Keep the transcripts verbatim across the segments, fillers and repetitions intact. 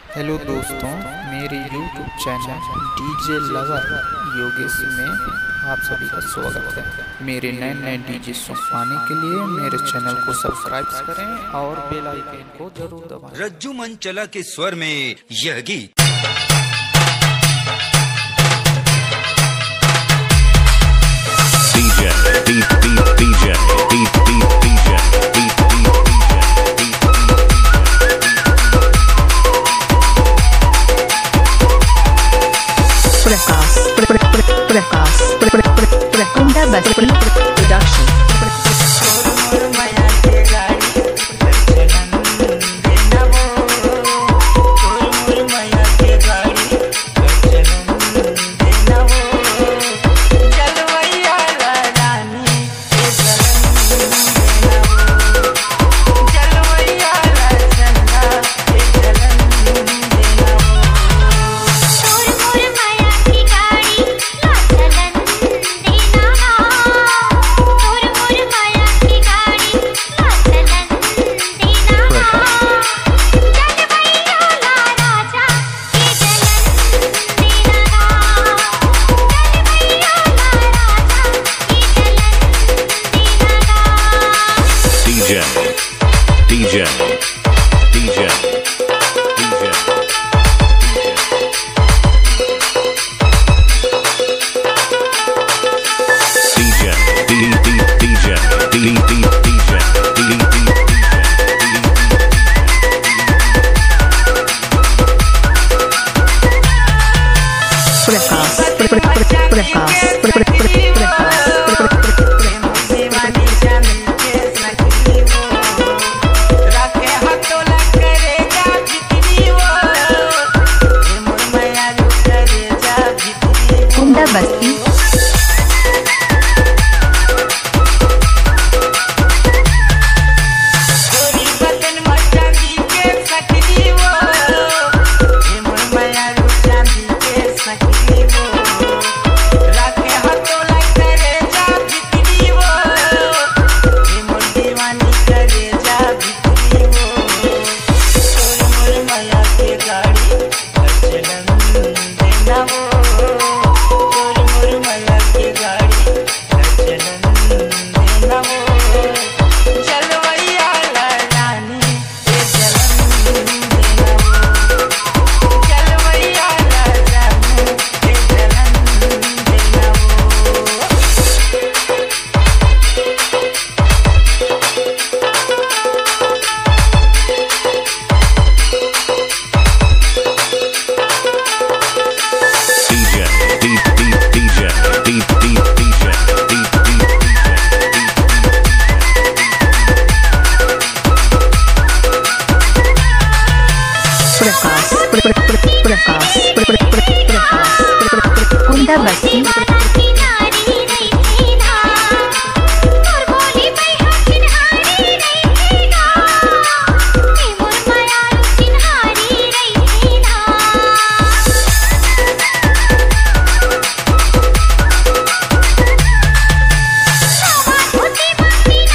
Hello दोस्तों, मेरे YouTube channel DJ lover Yogesh में आप सभी का स्वागत है। मेरे नए नए डीजे सॉन्ग पाने के लिए मेरे चैनल को सब्सक्राइब करें और बेल आइकन को जरूर दबाएं। रज्जू मंचला के स्वर में यह गीत। DJ D D DJ D D DJ D D Prakash Prakash Kunda बस production DJ DJ DJ DJ D D DJ D D DJ D D Prakash Prakash Basti Kunda Basti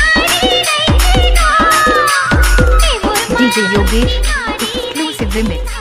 DJ Yogesh exclusive remix.